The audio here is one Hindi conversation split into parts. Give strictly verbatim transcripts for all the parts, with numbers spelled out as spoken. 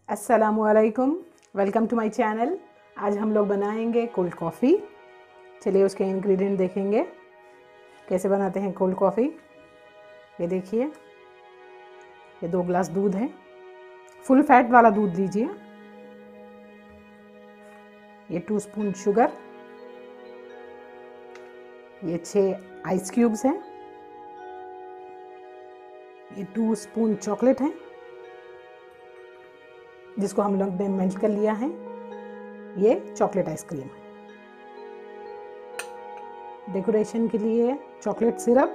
अस्सलामुअलैकुम, वेलकम टू माय चैनल। आज हम लोग बनाएंगे कोल्ड कॉफ़ी। चलिए उसके इंग्रेडिएंट देखेंगे कैसे बनाते हैं कोल्ड कॉफ़ी। ये देखिए, ये दो ग्लास दूध है, फुल फैट वाला दूध लीजिए। ये टू स्पून शुगर, ये छः आइस क्यूब्स हैं, ये टू स्पून चॉकलेट है जिसको हम लोग ने मेल्ट कर लिया है। ये चॉकलेट आइसक्रीम, डेकोरेशन के लिए चॉकलेट सिरप।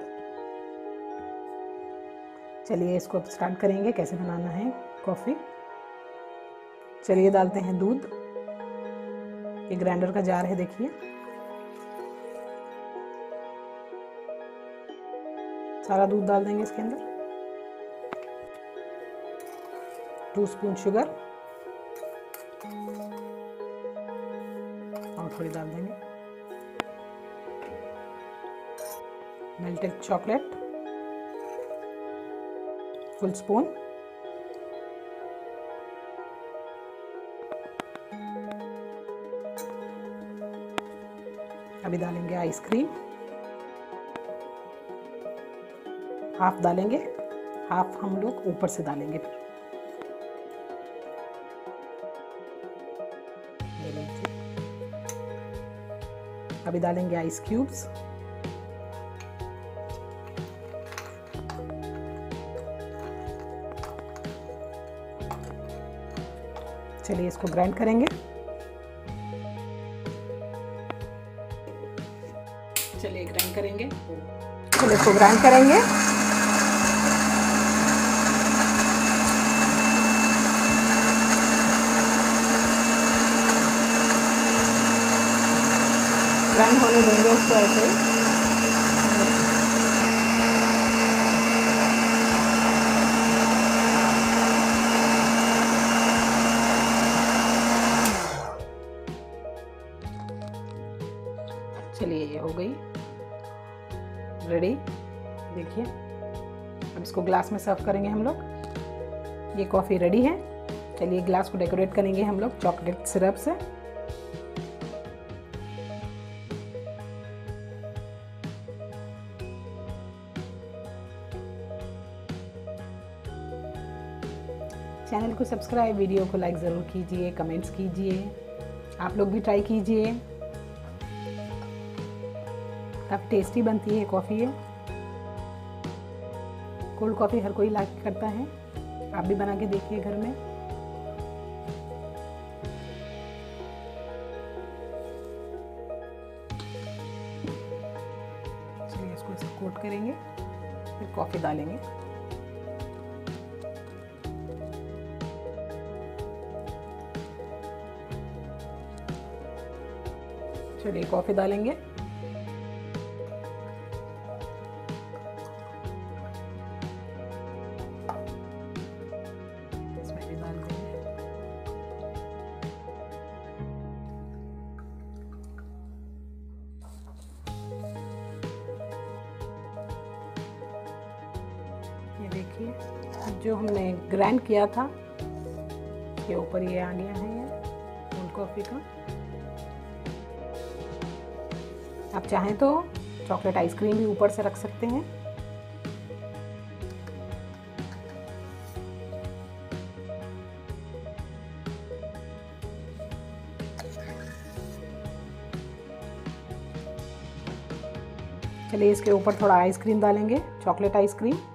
चलिए इसको अब स्टार्ट करेंगे कैसे बनाना है कॉफ़ी। चलिए डालते हैं दूध। ये ग्राइंडर का जार है, देखिए। सारा दूध डाल देंगे इसके अंदर। टू स्पून शुगर और थोड़ी डाल देंगे मेल्टेड चॉकलेट, फुल स्पून। अभी डालेंगे आइसक्रीम, हाफ डालेंगे, हाफ हम लोग ऊपर से डालेंगे। फिर अभी डालेंगे आइस क्यूब्स। चलिए इसको ग्राइंड करेंगे। चलिए ग्राइंड करेंगे चलिए इसको ग्राइंड करेंगे। ग्राइंड होने देंगे उसको ऐसे ही। चलिए ये हो गई रेडी, देखिए। अब इसको ग्लास में सर्व करेंगे हम लोग। ये कॉफ़ी रेडी है। चलिए ग्लास को डेकोरेट करेंगे हम लोग चॉकलेट सिरप से। चैनल को सब्सक्राइब, वीडियो को लाइक ज़रूर कीजिए, कमेंट्स कीजिए। आप लोग भी ट्राई कीजिए, काफ़ी टेस्टी बनती है कॉफ़ी। है कोल्ड कॉफ़ी हर कोई लाइक करता है। आप भी बना के देखिए घर में। चलिए इसको इसको कोट करेंगे, फिर कॉफ़ी डालेंगे। चलिए कॉफ़ी डालेंगे। इसमें भी डाल देंगे। ये देखिए, जो हमने ग्राइंड किया था ये ऊपर ये आ गया है, ये कोल्ड कॉफ़ी का। आप चाहें तो चॉकलेट आइसक्रीम भी ऊपर से रख सकते हैं। चलिए इसके ऊपर थोड़ा आइसक्रीम डालेंगे, चॉकलेट आइसक्रीम।